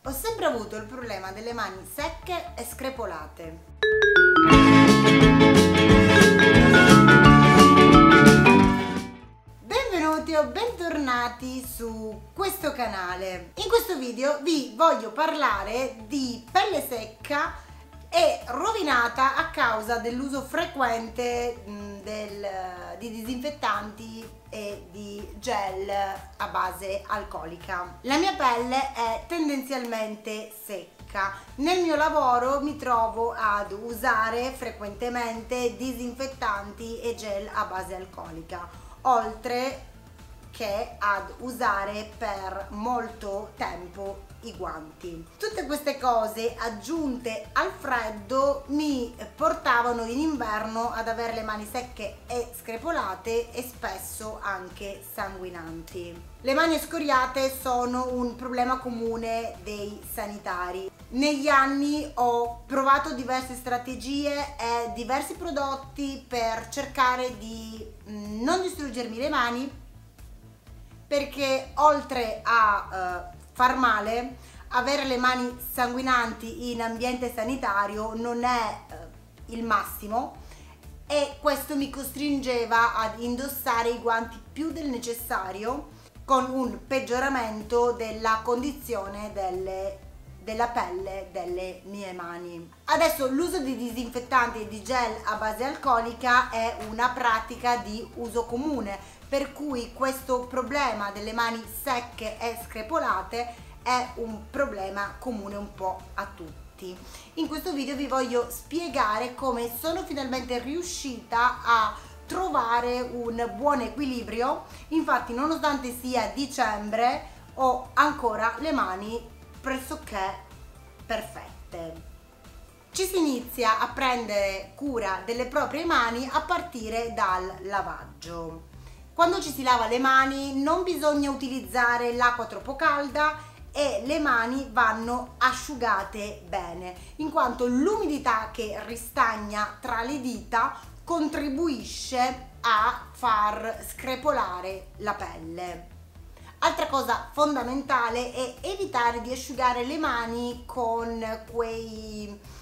Ho sempre avuto il problema delle mani secche e screpolate. Benvenuti o bentornati su questo canale. In questo video vi voglio parlare di pelle secca e rovinata a causa dell'uso frequente di disinfettanti e di gel a base alcolica. La mia pelle è tendenzialmente secca. Nel mio lavoro mi trovo ad usare frequentemente disinfettanti e gel a base alcolica, oltre che ad usare per molto tempo i guanti. Tutte queste cose aggiunte al freddo mi portavano in inverno ad avere le mani secche e screpolate e spesso anche sanguinanti. Le mani scoriate sono un problema comune dei sanitari. Negli anni ho provato diverse strategie e diversi prodotti per cercare di non distruggermi le mani, perché oltre a far male, avere le mani sanguinanti in ambiente sanitario non è il massimo, e questo mi costringeva ad indossare i guanti più del necessario, con un peggioramento della condizione della pelle delle mie mani. Adesso l'uso di disinfettanti e di gel a base alcolica è una pratica di uso comune, per cui questo problema delle mani secche e screpolate è un problema comune un po' a tutti. In questo video vi voglio spiegare come sono finalmente riuscita a trovare un buon equilibrio. Infatti, nonostante sia dicembre, ho ancora le mani pressoché perfette. Ci si inizia a prendere cura delle proprie mani a partire dal lavaggio. Quando ci si lava le mani non bisogna utilizzare l'acqua troppo calda e le mani vanno asciugate bene, in quanto l'umidità che ristagna tra le dita contribuisce a far screpolare la pelle. Altra cosa fondamentale è evitare di asciugare le mani con quei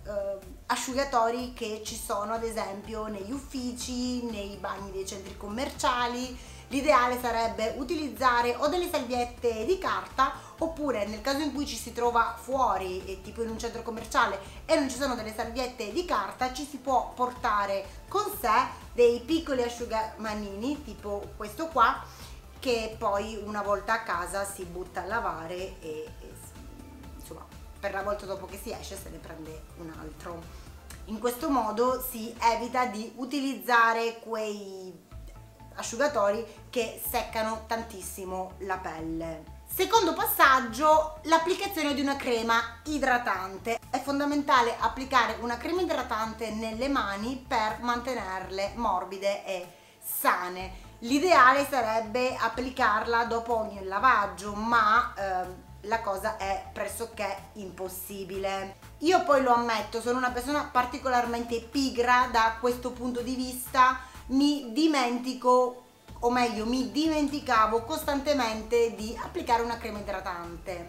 asciugatori che ci sono ad esempio negli uffici, nei bagni dei centri commerciali. L'ideale sarebbe utilizzare o delle salviette di carta, oppure nel caso in cui ci si trova fuori, tipo in un centro commerciale, e non ci sono delle salviette di carta, ci si può portare con sé dei piccoli asciugamanini tipo questo qua, che poi una volta a casa si butta a lavare e insomma per la volta dopo che si esce se ne prende un altro. In questo modo si evita di utilizzare quei asciugatori che seccano tantissimo la pelle. Secondo passaggio, l'applicazione di una crema idratante. È fondamentale applicare una crema idratante nelle mani per mantenerle morbide e sane. L'ideale sarebbe applicarla dopo ogni lavaggio, ma la cosa è pressoché impossibile. Io poi lo ammetto, sono una persona particolarmente pigra da questo punto di vista. Mi dimentico, o meglio mi dimenticavo costantemente di applicare una crema idratante.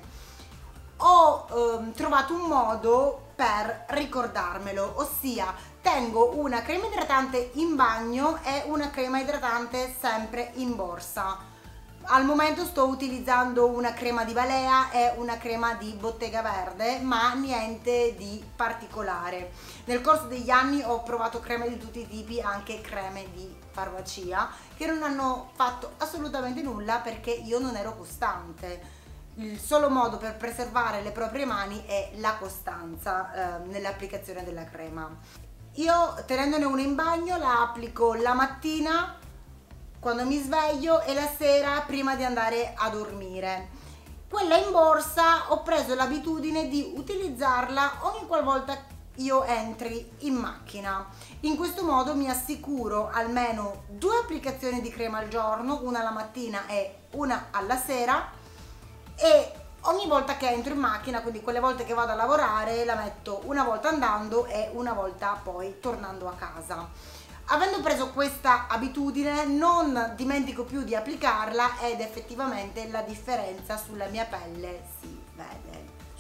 Ho trovato un modo per ricordarmelo, ossia tengo una crema idratante in bagno e una crema idratante sempre in borsa. Al momento sto utilizzando una crema di Balea e una crema di Bottega Verde, ma niente di particolare. Nel corso degli anni ho provato creme di tutti i tipi, anche creme di farmacia, che non hanno fatto assolutamente nulla perché io non ero costante. Il solo modo per preservare le proprie mani è la costanza nell'applicazione della crema. Io, tenendone una in bagno, la applico la mattina quando mi sveglio e la sera prima di andare a dormire. Quella in borsa ho preso l'abitudine di utilizzarla ogni qualvolta io entri in macchina. In questo modo mi assicuro almeno 2 applicazioni di crema al giorno, una alla mattina e una alla sera, e ogni volta che entro in macchina, quindi quelle volte che vado a lavorare, la metto una volta andando e una volta poi tornando a casa. Avendo preso questa abitudine non dimentico più di applicarla ed effettivamente la differenza sulla mia pelle si vede.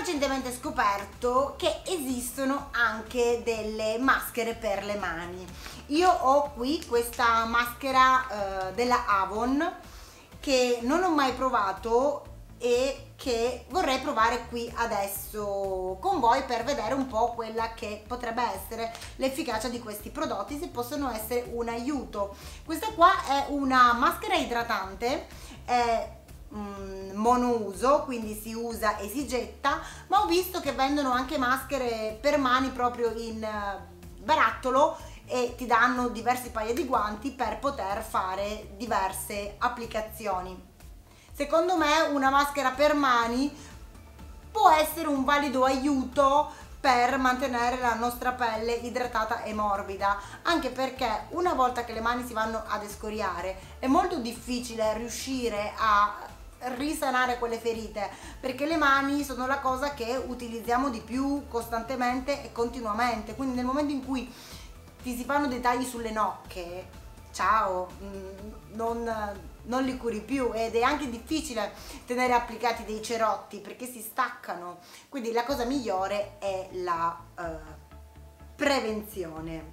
recentemente scoperto che esistono anche delle maschere per le mani. Io ho qui questa maschera della Avon che non ho mai provato e che vorrei provare qui adesso con voi per vedere un po' quella che potrebbe essere l'efficacia di questi prodotti, se possono essere un aiuto. Questa qua è una maschera idratante, è monouso, quindi si usa e si getta, ma ho visto che vendono anche maschere per mani proprio in barattolo e ti danno diversi paia di guanti per poter fare diverse applicazioni. Secondo me una maschera per mani può essere un valido aiuto per mantenere la nostra pelle idratata e morbida, anche perché una volta che le mani si vanno ad escoriare è molto difficile riuscire a risanare quelle ferite, perché le mani sono la cosa che utilizziamo di più costantemente e continuamente, quindi nel momento in cui ti si fanno dei tagli sulle nocche, ciao, non li curi più, ed è anche difficile tenere applicati dei cerotti perché si staccano, quindi la cosa migliore è la prevenzione.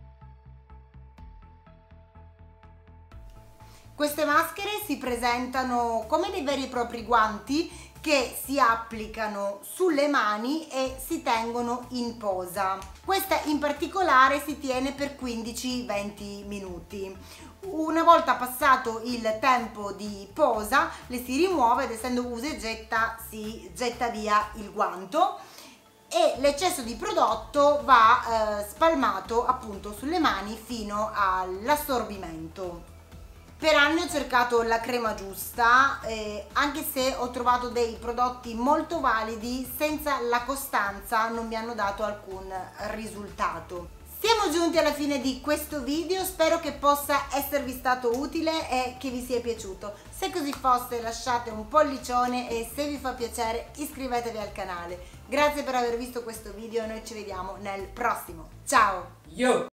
Queste maschere si presentano come dei veri e propri guanti che si applicano sulle mani e si tengono in posa. Questa in particolare si tiene per 15-20 minuti. Una volta passato il tempo di posa le si rimuove ed essendo usa e getta si getta via il guanto e l'eccesso di prodotto va spalmato appunto sulle mani fino all'assorbimento. Per anni ho cercato la crema giusta, anche se ho trovato dei prodotti molto validi, senza la costanza non mi hanno dato alcun risultato. Siamo giunti alla fine di questo video, spero che possa esservi stato utile e che vi sia piaciuto. Se così fosse lasciate un pollicione e se vi fa piacere iscrivetevi al canale. Grazie per aver visto questo video, noi ci vediamo nel prossimo. Ciao!